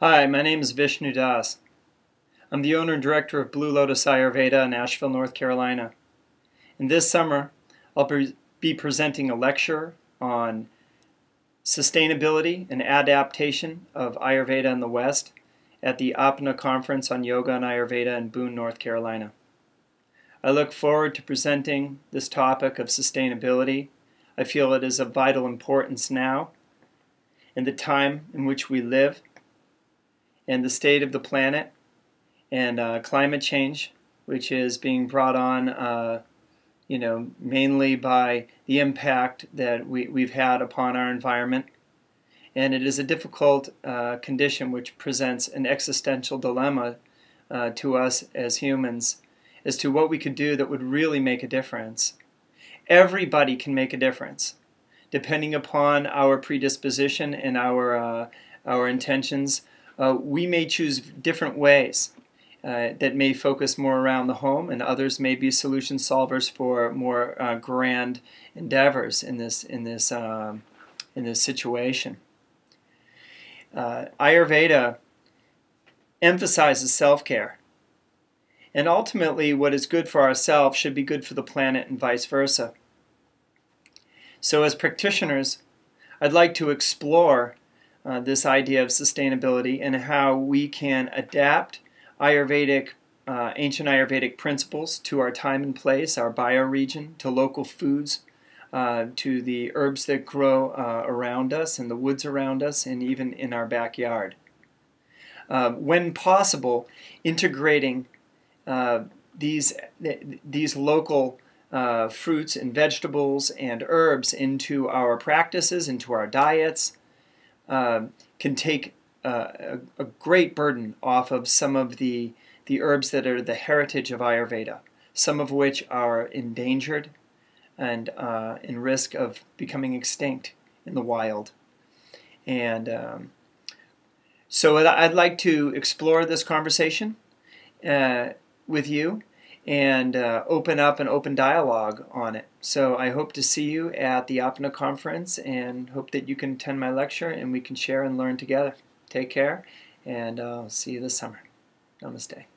Hi, my name is Vishnu Das. I'm the owner and director of Blue Lotus Ayurveda in Asheville, North Carolina. And this summer, I'll be presenting a lecture on sustainability and adaptation of Ayurveda in the West at the Apna Conference on Yoga and Ayurveda in Boone, North Carolina. I look forward to presenting this topic of sustainability. I feel it is of vital importance now, in the time in which we live, and the state of the planet, and climate change, which is being brought on, mainly by the impact that we've had upon our environment. And it is a difficult condition which presents an existential dilemma to us as humans as to what we could do that would really make a difference. Everybody can make a difference, depending upon our predisposition and our intentions. We may choose different ways that may focus more around the home, and others may be solution solvers for more grand endeavors in this situation. Ayurveda emphasizes self-care, and ultimately what is good for ourselves should be good for the planet and vice versa. So as practitioners, I'd like to explore this idea of sustainability and how we can adapt ancient Ayurvedic principles to our time and place, our bioregion, to local foods, to the herbs that grow around us and the woods around us, and even in our backyard. When possible, integrating these local fruits and vegetables and herbs into our practices, into our diets, can take a great burden off of some of the herbs that are the heritage of Ayurveda, some of which are endangered and in risk of becoming extinct in the wild. And so I'd like to explore this conversation with you and open up an open dialogue on it. So I hope to see you at the Apna Conference and hope that you can attend my lecture and we can share and learn together. Take care, and I'll see you this summer. Namaste.